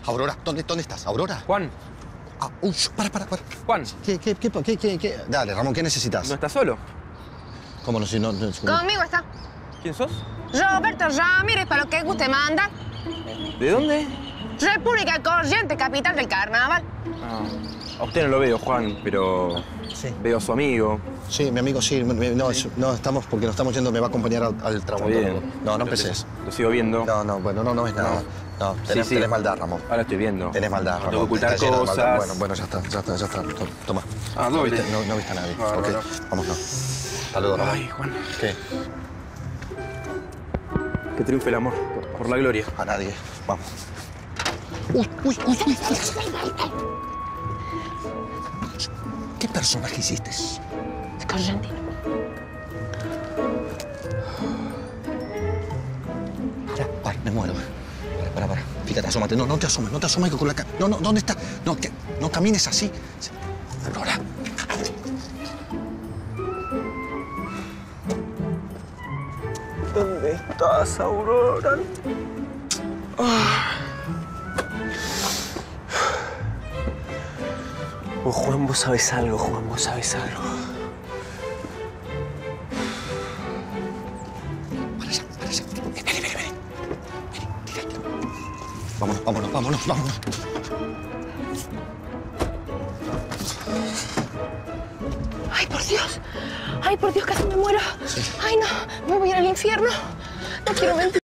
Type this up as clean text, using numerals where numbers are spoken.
Aurora, ¿dónde estás? ¿Aurora? Juan. Ah, uy, para. Juan. ¿Qué? Dale, Ramón, ¿qué necesitas? ¿No estás solo? ¿Cómo no? Si no, Conmigo está. ¿Quién sos? Roberto Ramírez, para lo que guste manda. ¿De dónde? República Corriente, capital del carnaval. Ah, a usted no lo veo, Juan, pero Sí. veo a su amigo. Sí, mi amigo, sí. No, estamos porque nos estamos yendo, me va a acompañar al traumatólogo. bien. No empecés. Lo sigo viendo. Bueno, no es nada. No, tenés maldad, Ramón. Ahora estoy viendo. Tenés maldad, No Ramón. tengo que ocultar Está lleno de maldad. cosas. Bueno, ya está. Toma. Ah, No doble. viste a nadie. Bárbaro. Ok, vámonos. Hasta luego, Ramón. Ay, Juan. ¿Qué? Que triunfe el amor. Por la gloria. A nadie. Vamos. Uy. ¿Qué personaje hiciste? Correntino. Para, me muero. Para. Fíjate, asómate. No te asomes que con la cara. No, ¿dónde está? No camines así. Aurora. ¿Dónde estás, Aurora? Oh, Juan, vos sabés algo, vos sabés algo. Para allá. Vení. Tírate. Vámonos. Ay, por Dios, casi me muero. Sí. Ay, no, me voy a ir al infierno. No quiero mentir.